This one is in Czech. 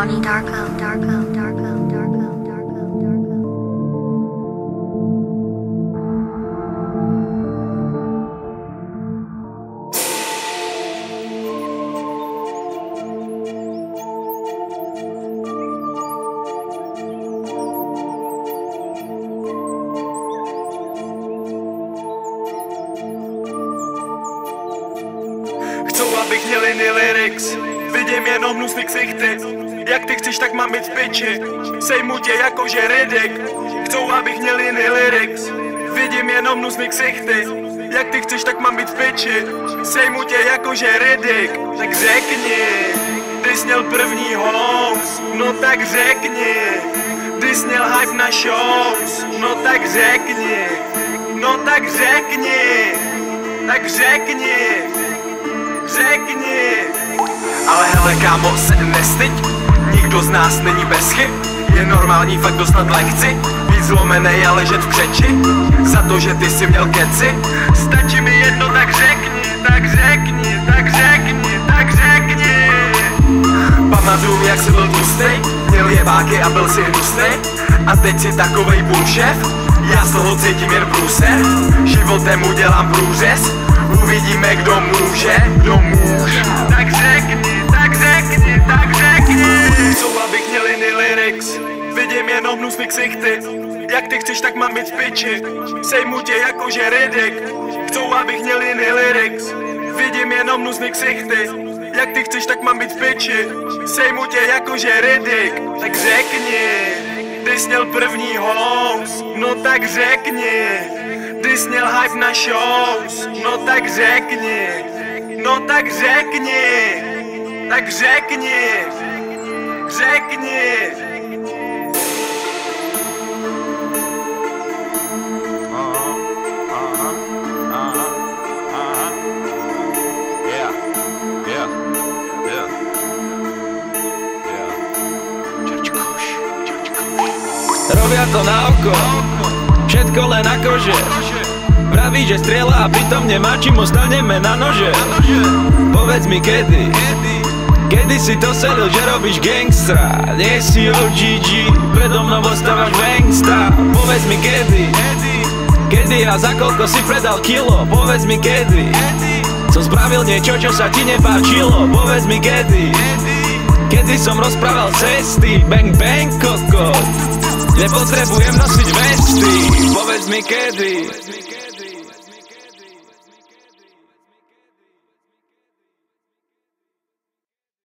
Donnie Darko, Darko, Darko, Darko, Darko, Darko. Chcou, abych měl jiný lyrics, vidím jenom hnusný ksichty. Jak ty chceš, tak mám být v piči, sejmu tě jakože Riddick. Chcou, abych měl jiný lyrics, vidím jenom hnusný ksichty. Jak ty chceš, tak mám být v piči, sejmu tě jakože Riddick. Tak řekni, ty jsi měl první house, no tak řekni. Ty jsi měl hype na shows, no tak řekni. No tak řekni, tak řekni. Řekni. Ale hele kámo, se nestyď, nikdo z nás není bez chyb. Je normální fakt dostat lekci, být zlomenej a ležet v křeči za to, že ty jsi měl keci. Stačí mi jedno, tak řekni, tak řekni, tak řekni, tak řekni. Pamatuju, jak jsi byl tlustej, měl jebáky a byl si hnusnej. A teď si takovej bullshit, já z toho cítím jen průser. Životem udělám průřez, uvidíme, kdo může, kdo může. Tak řekni, tak řekni, tak řekni. Chcou, abych měl jiný lyrics, vidím jenom hnusný ksichty. Jak ty chceš, tak mám být v piči, sejmu tě jakože Riddick. Chcou, abych měl jiný lyrics, vidím jenom hnusný ksichty. Jak ty chceš, tak mám být v piči, sejmu tě jakože Riddick. Tak řekni, ty jsi měl první house, no tak řekni. Ty jsi měl hype na shows, no tak řekni. No tak řekni. Tak řekni. Řekni. Robia to na oko, všetko len akože. Praví, že strieľa a pritom nemá, čím ostaneme na nože. Povedz mi kedy si to sedel, že robíš gangstra. Nie si OGG, predo mnou ostávaš gangsta. Povedz mi kedy a za koľko si predal kilo. Povedz mi kedy som spravil niečo, čo sa ti nepáčilo. Povedz mi kedy som rozprával cesty. Bang bang kokot, nepotrebujem nosiť vesty. Povedz mi kedy